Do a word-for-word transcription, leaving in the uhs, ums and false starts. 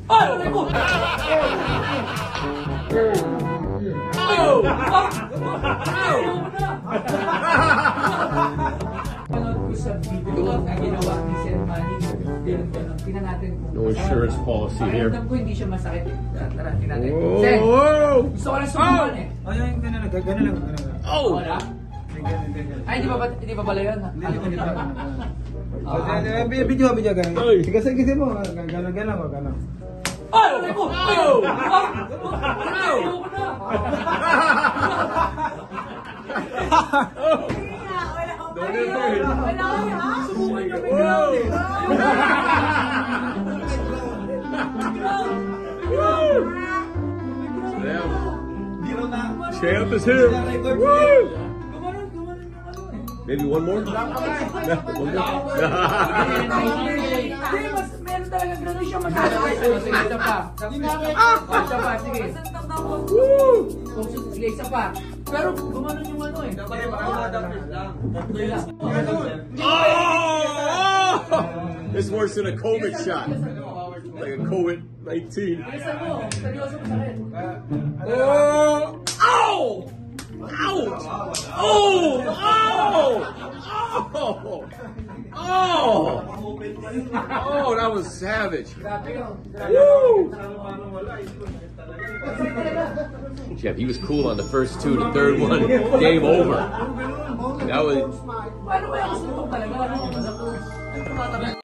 Ay! Aray ko! Oh! Panood ko sa video na ginawa ni Sir Manny. Tingnan natin kung no insurance policy here. Alam ko hindi siya masakit eh. Tara, tingnan natin. Whoa! Sir! Whoa! Gusto ko lang subukan eh. Oh, yung gano'n lang, gano'n lang, gano'n lang. Oh! Wala? Ay, hindi ba hindi ba pala yun? Hindi, hindi pa. Video, video, gano'n. Sige, sige, sige mo. Gano'n, gano'n, gano'n. Ay! Aray ko! Ay! Don't get afraid. Subukan niyo may ground eh. Champ is here. Woo! Maybe one more? One more? Meron talagang gano'n siya magkakaroon. Sige, isa pa. Isa pa, sige. Sige, isa pa. Pero gumanon yung ano eh. Oh! It's worse than a COVID shot. Like a COVID nineteen. Bilisan mo. Seryoso mo sakit. Oh! Ow! Ouch! Oh! Oh! Oh! Oh! Oh, that was savage. Woo! Jeff, he was cool on the first two. The third one, game over. That was.